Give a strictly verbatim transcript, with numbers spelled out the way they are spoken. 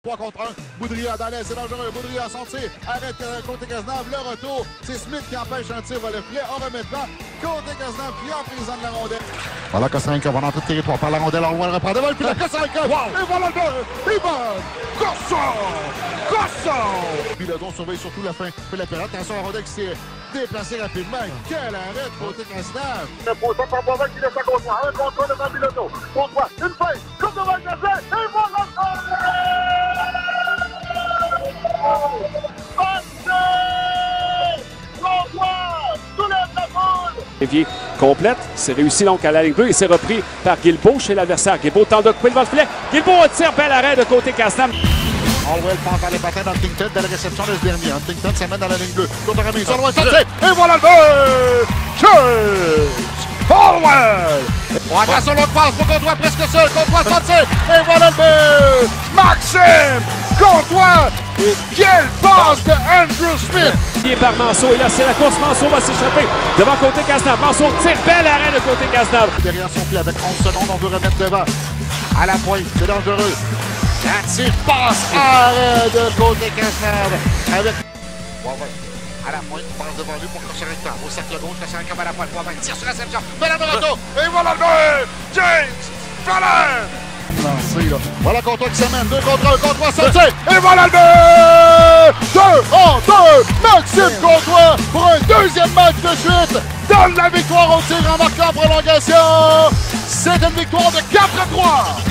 trois contre un. Boudria dans l'aile, c'est dangereux. Boudria à son tir. Arrête euh, côté Cazenave. Le retour. C'est Smith qui empêche un tir volet filet. On remet devant. Côté Cazenave qui en prison de la rondelle. Voilà Kosarenko va dans tout le territoire par la rondelle. On va le reprendre devant. Puis la Kosarenko. Wow. Et voilà le but. Ivan Kossov. Kossov. Bilodeau surveille surtout la fin. Puis la période. Attention à la rondelle qui s'est déplacée rapidement. Quel arrêt côté Cazenave. Le poisson par Boivin qui laisse à contre un contre un devant Bilodeau. Contre une fin. Comme devant le gazet. Et voilà le Lévier complète, c'est réussi donc à la ligne bleue et c'est repris par Guilbeault chez l'adversaire. Guilbeault tente de couper devant le filet. Guilbeault tire, bel arrêt de côté Cazenave. Hallwell pense à les patins dans Huntington de la réception de ce dernier. Huntington s'amène dans la ligne bleue. Contre la remise, Hallwell sorti. Et voilà le but! Chase! Hallwell! On attention l'autre passe pour Comtois presque seul. Comtois sorti. Et voilà le but! Maxime Comtois! Et quelle passe de Andrew Smith! Il est par Manceau et là c'est la course. Manceau va s'échapper devant côté Cazenave. Manceau tire, bel arrêt de côté Cazenave. Derrière son pied avec onze secondes, on veut remettre devant. À la pointe, c'est dangereux. Actif passe arrêt de côté Cazenave avec Boivin à la pointe, passe devant lui pour Kosarenko au cercle gauche, Kosarenko va à la pointe, Boivin tire sur la réception, Fallon de retour, et voilà le but! James Fallon! Lancé là, voilà Comtois qui s'amène, deux contre un, Comtois sorti, et voilà le but! deux en deux, Maxime Comtois pour un deuxième match de suite, donne la victoire au tir en marquant en prolongation, c'est une victoire de quatre à trois!